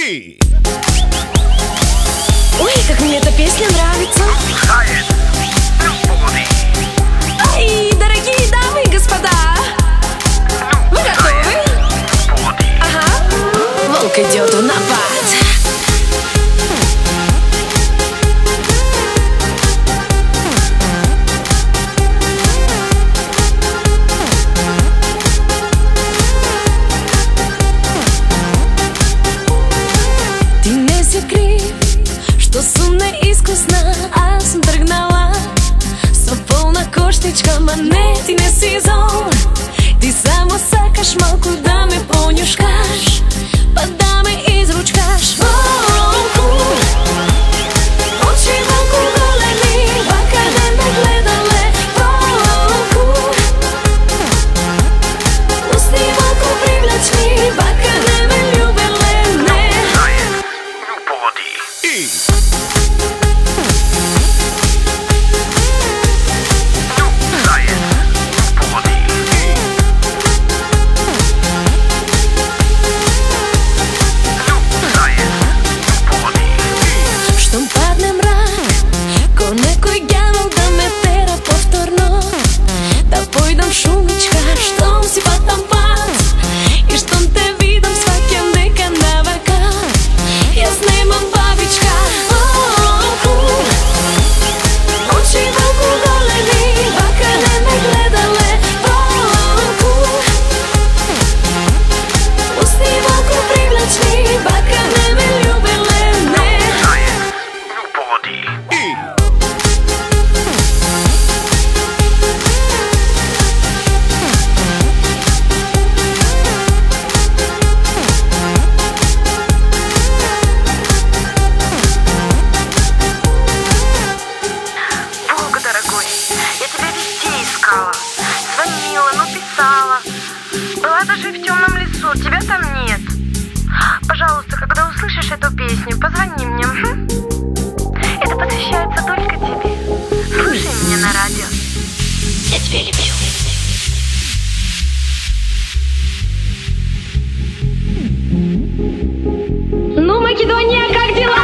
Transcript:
И... Ой, как мне эта песня нравится. Ай, дорогие дамы и господа, вы готовы? Ага. Волк идет в напад. Što sumne iskusna, a sam trgnala sa polna koštička, ma ne, ti ne si zol. Ti samo sakaš malku da me ponjuškaš, pa da me izručkaš. Volku, oči volku goleni, bakane me gledale. Volku, usni volku privlačni, bakane me ljubele. Ne, I... šumička, štom si patam pat i štom te vidim svakem neka navaka. Jaz nemam babička. Volku, oči volku goleni, bakane me gledale. Volku, usni volku privlačni, bakane me ljubile. Ne, звонила, ну писала. Была даже в темном лесу, тебя там нет. Пожалуйста, когда услышишь эту песню, позвони мне. Это посвящается только тебе. Слушай меня на радио. я тебя люблю. Ну, Македония, как дела?